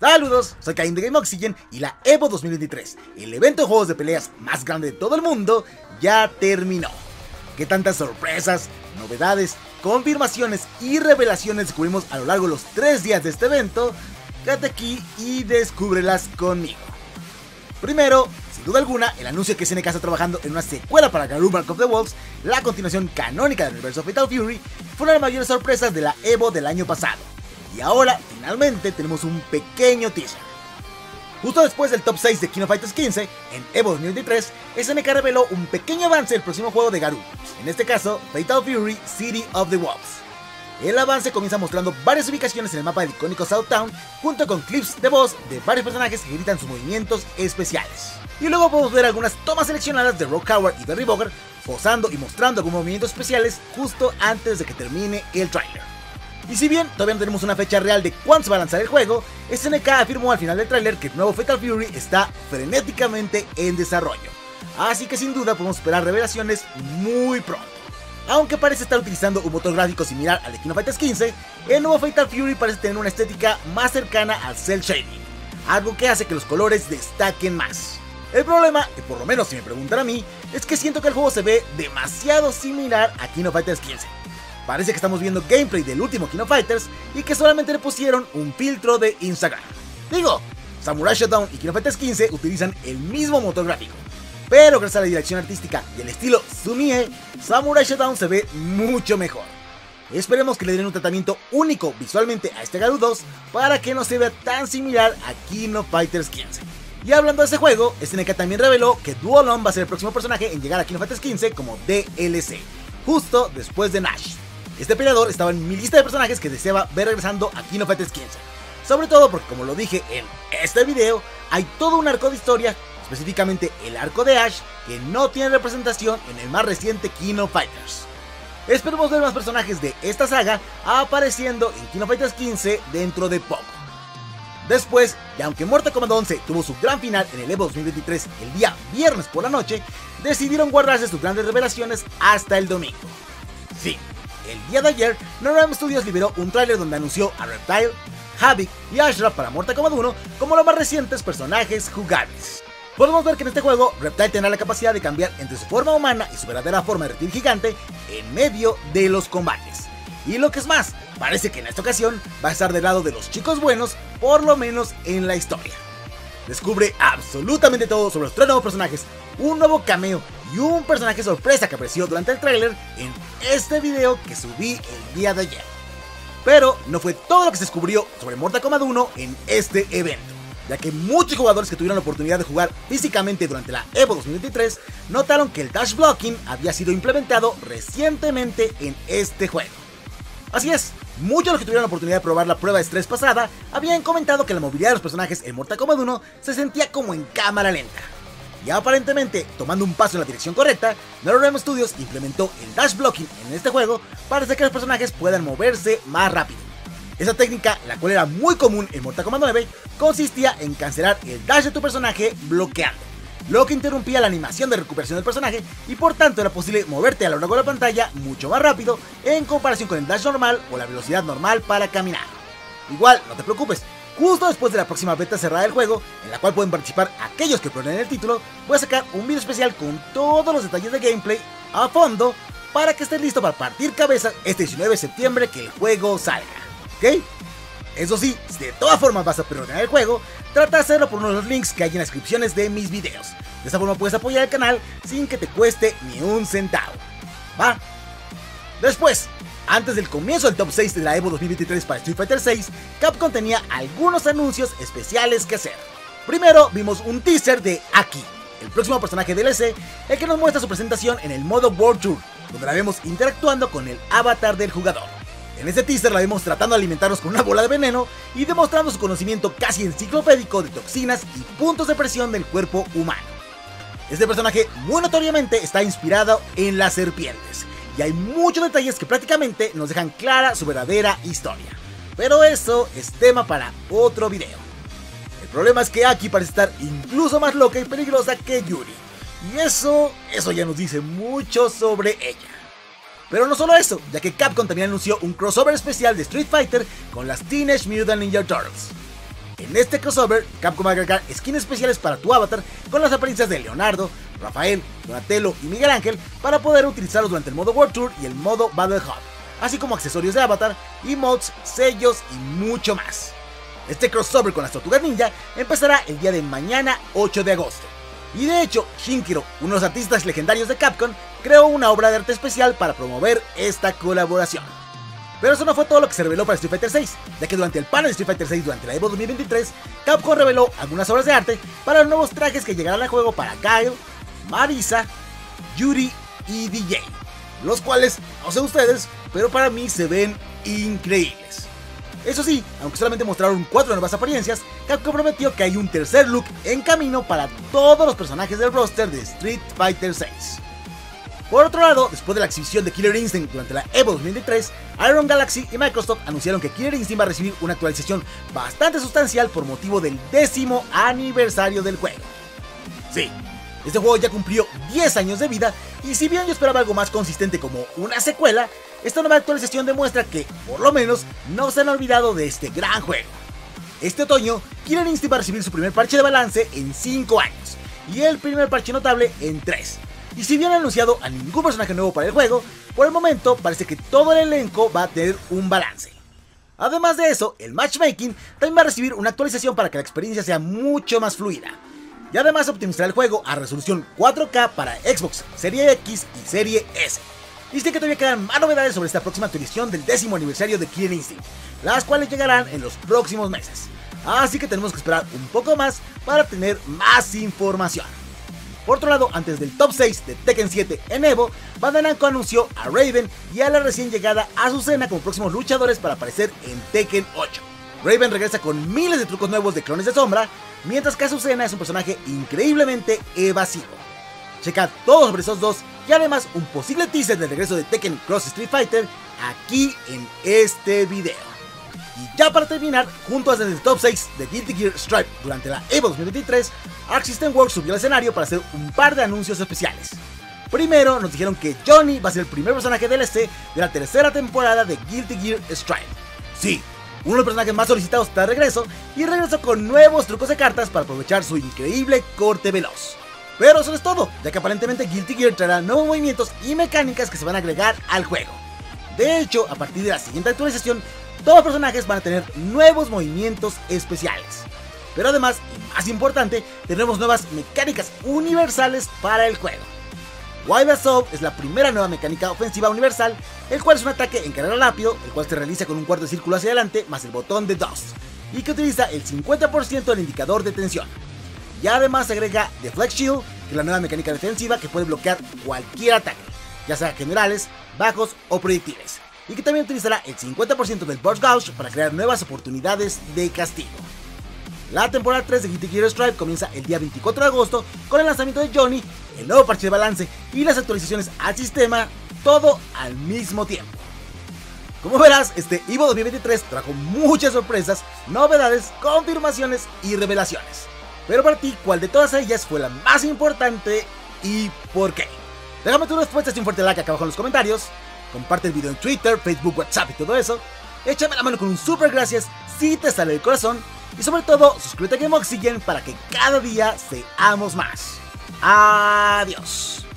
Saludos, soy Cain de Game Oxygen y la EVO 2023, el evento de juegos de peleas más grande de todo el mundo, ya terminó. ¿Qué tantas sorpresas, novedades, confirmaciones y revelaciones descubrimos a lo largo de los 3 días de este evento? Quédate aquí y descúbrelas conmigo. Primero, sin duda alguna, el anuncio que SNK está trabajando en una secuela para Garou Mark of the Wolves, la continuación canónica del universo Fatal Fury, fue una de las mayores sorpresas de la EVO del año pasado. Y ahora, finalmente, tenemos un pequeño teaser. Justo después del top 6 de King of Fighters 15, en EVO 2023, SNK reveló un pequeño avance del próximo juego de Garou, en este caso, Fatal Fury City of the Wolves. El avance comienza mostrando varias ubicaciones en el mapa del icónico South Town, junto con clips de voz de varios personajes que gritan sus movimientos especiales. Y luego podemos ver algunas tomas seleccionadas de Rock Howard y Derry Bogard, posando y mostrando algunos movimientos especiales justo antes de que termine el tráiler. Y si bien todavía no tenemos una fecha real de cuándo se va a lanzar el juego, SNK afirmó al final del tráiler que el nuevo Fatal Fury está frenéticamente en desarrollo. Así que sin duda podemos esperar revelaciones muy pronto. Aunque parece estar utilizando un motor gráfico similar al de King of Fighters 15, el nuevo Fatal Fury parece tener una estética más cercana al cel shading, algo que hace que los colores destaquen más. El problema, y por lo menos si me preguntan a mí, es que siento que el juego se ve demasiado similar a King of Fighters 15. Parece que estamos viendo gameplay del último King of Fighters y que solamente le pusieron un filtro de Instagram. Digo, Samurai Shodown y King of Fighters 15 utilizan el mismo motor gráfico, pero gracias a la dirección artística y el estilo Sumie, Samurai Shodown se ve mucho mejor. Esperemos que le den un tratamiento único visualmente a este Garou 2 para que no se vea tan similar a King of Fighters 15. Y hablando de este juego, SNK también reveló que Duolong va a ser el próximo personaje en llegar a King of Fighters 15 como DLC, justo después de Nash. Este peleador estaba en mi lista de personajes que deseaba ver regresando a King of Fighters 15, sobre todo porque, como lo dije en este video, hay todo un arco de historia, específicamente el arco de Ash, que no tiene representación en el más reciente King of Fighters. Esperemos ver más personajes de esta saga apareciendo en King of Fighters 15 dentro de poco. Después, y aunque Mortal Kombat 11 tuvo su gran final en el EVO 2023 el día viernes por la noche, decidieron guardarse sus grandes revelaciones hasta el domingo. Sí, el día de ayer, NetherRealm Studios liberó un tráiler donde anunció a Reptile, Havik y Ashraf para Mortal Kombat 1 como los más recientes personajes jugables. Podemos ver que en este juego, Reptile tendrá la capacidad de cambiar entre su forma humana y su verdadera forma de reptil gigante en medio de los combates. Y lo que es más, parece que en esta ocasión va a estar del lado de los chicos buenos, por lo menos en la historia. Descubre absolutamente todo sobre los 3 nuevos personajes, un nuevo cameo y un personaje sorpresa que apareció durante el tráiler en este video que subí el día de ayer. Pero no fue todo lo que se descubrió sobre Mortal Kombat 1 en este evento, ya que muchos jugadores que tuvieron la oportunidad de jugar físicamente durante la EVO 2023 notaron que el dash blocking había sido implementado recientemente en este juego. Así es, muchos de los que tuvieron la oportunidad de probar la prueba de estrés pasada habían comentado que la movilidad de los personajes en Mortal Kombat 1 se sentía como en cámara lenta. Y aparentemente, tomando un paso en la dirección correcta, NetherRealm Studios implementó el dash blocking en este juego para hacer que los personajes puedan moverse más rápido. Esa técnica, la cual era muy común en Mortal Kombat 9, consistía en cancelar el dash de tu personaje bloqueando, lo que interrumpía la animación de recuperación del personaje y por tanto era posible moverte a lo largo de la pantalla mucho más rápido en comparación con el dash normal o la velocidad normal para caminar. Igual, no te preocupes, justo después de la próxima beta cerrada del juego, en la cual pueden participar aquellos que prueben el título, voy a sacar un video especial con todos los detalles de gameplay a fondo para que estés listo para partir cabeza este 19 de septiembre que el juego salga, ¿ok? Eso sí, si de todas formas vas a preordenar el juego, trata de hacerlo por uno de los links que hay en las descripciones de mis videos. De esta forma puedes apoyar el canal sin que te cueste ni un centavo, ¿va? Después, antes del comienzo del top 6 de la EVO 2023 para Street Fighter 6, Capcom tenía algunos anuncios especiales que hacer. Primero vimos un teaser de Aki, el próximo personaje DLC, el que nos muestra su presentación en el modo World Tour, donde la vemos interactuando con el avatar del jugador. En este teaser la vemos tratando de alimentarnos con una bola de veneno y demostrando su conocimiento casi enciclopédico de toxinas y puntos de presión del cuerpo humano. Este personaje muy notoriamente está inspirado en las serpientes, y hay muchos detalles que prácticamente nos dejan clara su verdadera historia. Pero eso es tema para otro video. El problema es que Aki parece estar incluso más loca y peligrosa que Yuri, y eso ya nos dice mucho sobre ella. Pero no solo eso, ya que Capcom también anunció un crossover especial de Street Fighter con las Teenage Mutant Ninja Turtles. En este crossover, Capcom va a agregar skins especiales para tu avatar con las apariencias de Leonardo, Rafael, Donatello y Miguel Ángel para poder utilizarlos durante el modo World Tour y el modo Battle Hub, así como accesorios de avatar, emotes, sellos y mucho más. Este crossover con las Tortugas Ninja empezará el día de mañana 8 de agosto. Y de hecho, Shinkiro, uno de los artistas legendarios de Capcom, creó una obra de arte especial para promover esta colaboración. Pero eso no fue todo lo que se reveló para Street Fighter VI, ya que durante el panel de Street Fighter VI durante la EVO 2023, Capcom reveló algunas obras de arte para los nuevos trajes que llegarán al juego para Guile, Marisa, Yuri y DJ, los cuales, no sé ustedes, pero para mí se ven increíbles. Eso sí, aunque solamente mostraron 4 nuevas apariencias, Capcom prometió que hay un tercer look en camino para todos los personajes del roster de Street Fighter VI. Por otro lado, después de la exhibición de Killer Instinct durante la EVO 2023, Iron Galaxy y Microsoft anunciaron que Killer Instinct va a recibir una actualización bastante sustancial por motivo del 10º aniversario del juego. Sí, este juego ya cumplió 10 años de vida y si bien yo esperaba algo más consistente como una secuela, esta nueva actualización demuestra que, por lo menos, no se han olvidado de este gran juego. Este otoño, Killer Instinct va a recibir su primer parche de balance en 5 años y el primer parche notable en 3. Y si bien no han anunciado a ningún personaje nuevo para el juego, por el momento parece que todo el elenco va a tener un balance. Además de eso, el matchmaking también va a recibir una actualización para que la experiencia sea mucho más fluida. Y además optimizará el juego a resolución 4K para Xbox, Serie X y Serie S. Dice que todavía quedan más novedades sobre esta próxima actualización del 10º aniversario de Killer Instinct, las cuales llegarán en los próximos meses. Así que tenemos que esperar un poco más para tener más información. Por otro lado, antes del top 6 de Tekken 7 en EVO, Bandai Namco anunció a Raven y a la recién llegada Azucena como próximos luchadores para aparecer en Tekken 8. Raven regresa con miles de trucos nuevos de clones de sombra, mientras que Azucena es un personaje increíblemente evasivo. Checad todo sobre esos dos y además un posible teaser del regreso de Tekken Cross Street Fighter aquí en este video. Y ya para terminar, juntos desde el top 6 de Guilty Gear Strive durante la EVO 2023, Arc System Works subió al escenario para hacer un par de anuncios especiales. Primero nos dijeron que Johnny va a ser el primer personaje DLC de la tercera temporada de Guilty Gear Strive. Sí, uno de los personajes más solicitados está de regreso y regresó con nuevos trucos de cartas para aprovechar su increíble corte veloz. Pero eso no es todo, ya que aparentemente Guilty Gear traerá nuevos movimientos y mecánicas que se van a agregar al juego. De hecho, a partir de la siguiente actualización, todos los personajes van a tener nuevos movimientos especiales. Pero además, y más importante, tendremos nuevas mecánicas universales para el juego. Wild Assault es la primera nueva mecánica ofensiva universal, el cual es un ataque en carrera rápido, el cual se realiza con un cuarto de círculo hacia adelante más el botón de Dust, y que utiliza el 50% del indicador de tensión. Y además se agrega Deflect Shield, que es la nueva mecánica defensiva que puede bloquear cualquier ataque, ya sea generales, bajos o proyectiles, y que también utilizará el 50% del Burst Gauge para crear nuevas oportunidades de castigo. La temporada 3 de Guilty Gear Strive comienza el día 24 de agosto con el lanzamiento de Johnny, el nuevo parche de balance y las actualizaciones al sistema, todo al mismo tiempo. Como verás, este EVO 2023 trajo muchas sorpresas, novedades, confirmaciones y revelaciones. Pero para ti, ¿cuál de todas ellas fue la más importante y por qué? Déjame tus respuestas y un fuerte like acá abajo en los comentarios. Comparte el video en Twitter, Facebook, WhatsApp y todo eso. Échame la mano con un super gracias si te sale del corazón. Y sobre todo, suscríbete a Game Oxygen para que cada día seamos más. Adiós.